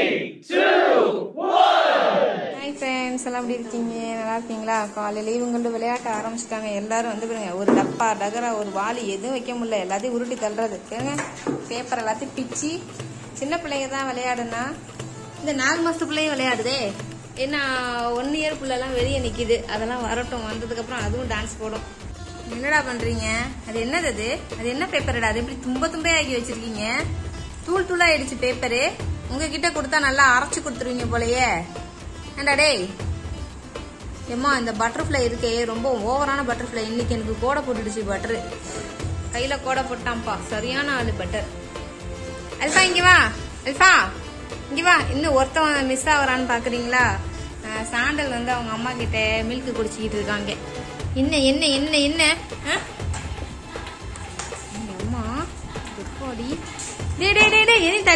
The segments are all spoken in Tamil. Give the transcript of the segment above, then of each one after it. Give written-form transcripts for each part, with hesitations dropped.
Hi friends, எல்லாம் எப்படி இருக்கீங்க? நல்லா இருக்கீங்களா? காலையில இவங்க விளையாட்ட ஆரம்பிச்சிட்டாங்க. எல்லாரும் வந்து பாருங்க, ஒரு டப்பா டகரா ஒரு வாளி எதுவும் வைக்க முடியல, எல்லாத்தையும் உருட்டி தள்ளுறது. கேளுங்க, பேப்பர் எல்லாத்தையும் பிச்சு. சின்ன பிள்ளைங்க தான் விளையாடுனா, இந்த 4 மாசத்து பிள்ளையும் விளையாடுதே. ஏன்னா 1 இயர் பிள்ளைலாம் வெளியே நிக்குது. அதெல்லாம் வரட்டும், வந்ததுக்கு அப்புறம் அதுவும் டான்ஸ் போடும். என்னடா பண்றீங்க? அது என்னது? அது என்ன பேப்பர்டா? அது எப்படி தும்பை ஆக்கி வச்சிருக்கீங்க? தூள் தூளா ஆயிடுச்சு பேப்பரு. உங்ககிட்ட கொடுத்தா நல்லா அரைச்சு கொடுத்துருவீங்க போலயே. ஏண்டா டேய், ஏம்மா இந்த பட்டர்ஃப்ளை இருக்கே, ரொம்ப ஓவரான பட்டர்ஃப்ளை. இன்னைக்கு எனக்கு கோடை போட்டுடுச்சு பட்டரு. கையில கோடை போட்டான்ப்பா, சரியான ஆளு பட்டர். அல்ஃபா இங்க வா, அல்ஃபா இங்க வா. இன்னும் ஒருத்தவன் மிஸ் ஆகுறான்னு பாக்குறீங்களா? சாண்டல் வந்து அவங்க அம்மா கிட்ட மில்க் குடிச்சிக்கிட்டு இருக்காங்க. என்ன என்ன என்ன என்ன அம்மா எப்போடி? டே டே டே டே, எதையும்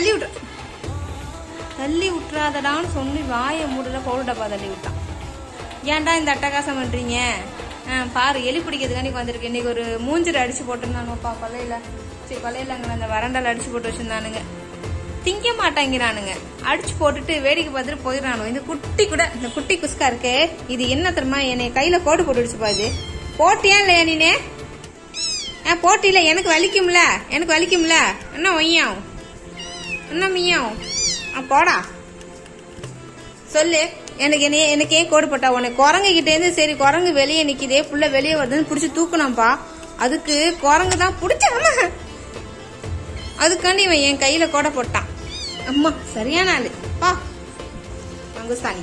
தள்ளி விட்டுறாதடான்னு சொல்லி வாயை மூடல, பவுடர் டப்பா தள்ளி விட்டான். ஏன்டா இந்த அட்டகாசம் பண்றீங்க? பாரு, எலி பிடிக்கிறதுக்காண்டி வந்திருக்கு. இன்னைக்கு ஒரு மூஞ்சில அடிச்சு போட்டிருந்தானுப்பா, கொலையிலங்க அந்த வறண்டால அடிச்சு போட்டு வச்சிருந்தானுங்க. திங்க மாட்டாங்கிறானுங்க. அடிச்சு போட்டுட்டு வேடிக்கை பார்த்துட்டு போயிடறானு. இந்த குட்டி குஸ்கா இருக்கே, இது என்ன தெரியுமா? என்னை கையில கோடு போட்டுடுச்சு பாது. போட்டியா இல்லையா நீனே? போட்டியில எனக்கு வலிக்கும்ல, என்ன ஒய்யாவும் என்ன மீயாவும்? போடா சொல்லு. எனக்கு ஏன் கோடு போட்டா? உனக்கு குரங்கு கிட்டே இருந்து, சரி குரங்கு வெளியே நிக்குதே, புள்ள வெளியே வருதுன்னு புடிச்சு தூக்கணும்பா. அதுக்கு குரங்கு தான் புடிச்சாம, அதுக்காண்டி இவன் என் கையில கோடை போட்டான். அம்மா சரியான ஆளு பா, பங்குஸ்தானி.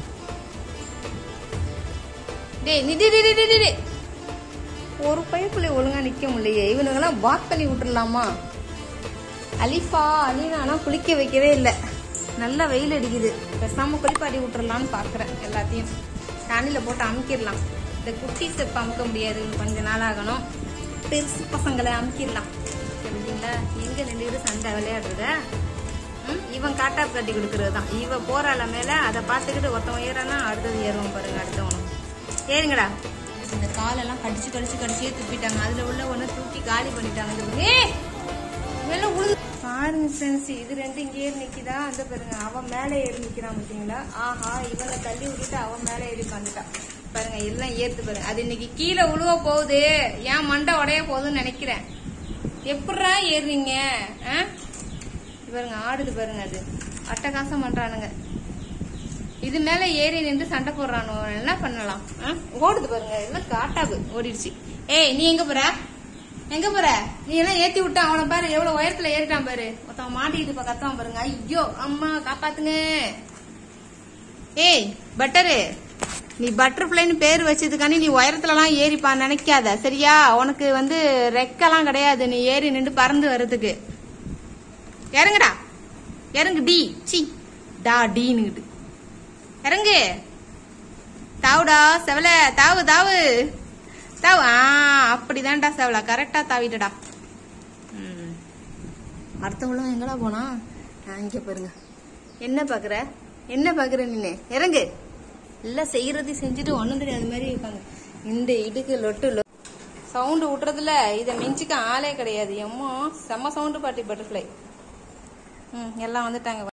டே ஒரு பையக்குள்ளே ஒழுங்கா நிக்க முடியலையே. இவனுங்கெல்லாம் வாக் பண்ணி விட்டுடலாமா? அலிஃபா அலினா குளிக்க வைக்கவே இல்லை. நல்லா வெயில் அடிக்குது, பேசாம குளிப்பாட்டி விட்டுறலான்னு பாக்குறேன். எல்லாத்தையும் தண்ணியில போட்டு அமுக்கிடலாம். இந்த குட்டி ஸ்டெப் அமுக்க முடியாது, கொஞ்ச நாள் ஆகணும். பெருசு பசங்களை அமுக்கிடலாம். சரிங்களா? எங்க 2 பேரும் சண்டை விளையாடுறத? இவன் காட்டா கட்டி கொடுக்கறது தான். இவன் போறாள மேல, அதை பார்த்துக்கிட்டு ஒருத்தவன் ஏறானா அடுத்தது ஏறுவான் பாருங்க. அடுத்தவனும் ஏறுங்கடா. இந்த காலெல்லாம் கடிச்சே துப்பிட்டாங்க. அதுல உள்ள ஒண்ணு தூக்கி காலி பண்ணிட்டாங்க. பாருங்க ஃப்ரெண்ட்ஸ், இது 2 இங்கே ஏறி நிக்குதா? அந்த பாருங்க, அவன் மேல ஏறி நிக்கிறான் பாத்தீங்களா? ஆஹா, இவனை தள்ளி விட்டுட்டு அவன் மேல ஏறி வந்துட்டான் பாருங்க. எல்லாம் ஏத்து பாருங்க. அது இன்னைக்கு கீழே உழுவ போகுது, ஏன் மண்டை உடைய போகுதுன்னு நினைக்கிறேன். எப்படா ஏறுறீங்க? பாருங்க ஆடுது பாருங்க. அது அட்டகாசம் பண்றானுங்க. இது மேல ஏறி நின்று சண்டை போடுறானு. என்ன பண்ணலாம்? ஓடுது பாருங்க, எல்லாம் காட்டாது ஓடிடுச்சு. ஏய் நீ எங்க போற? நீ எல்லாம் ஏத்தி விட்டா அவனை பாரு, எவ்வளவு உயரத்துல ஏறிட்டான் பாரு. ஒருத்தவன் மாட்டிக்கிட்டு கத்துவான் பாருங்க. ஐயோ அம்மா காப்பாத்துங்க. ஏய் பட்டரு, நீ பட்டர்ஃபிளைன்னு பேர் வச்சதுக்காண்டி நீ உயரத்துல எல்லாம் ஏறிப்பா நினைக்காத, சரியா? உனக்கு வந்து ரெக்கெல்லாம் கிடையாது, நீ ஏறி நின்று பறந்து வர்றதுக்கு. இறங்குடா, இறங்கு. டீன்னு இறங்கு. தாவுடா செவல, தாவு. அப்படிதான்டா செவலா, கரெக்டா தாவிட்டடா. அடுத்தவளும் எங்கடா போனா? இங்க பாருங்க. என்ன பாக்குற நீ? இறங்கு. எல்லாம் செய்யறது செஞ்சுட்டு ஒண்ணும் தெரியாது மாதிரி இருக்காங்க. இந்த இடுக்கு லொட்டு சவுண்டு விட்டுறதுல இதை மிஞ்சிக்க ஆளே கிடையாது. எம்மோ செம்ம சவுண்டு பாட்டி பட்டர்ஃபிளை. எல்லாம் வந்துட்டாங்க.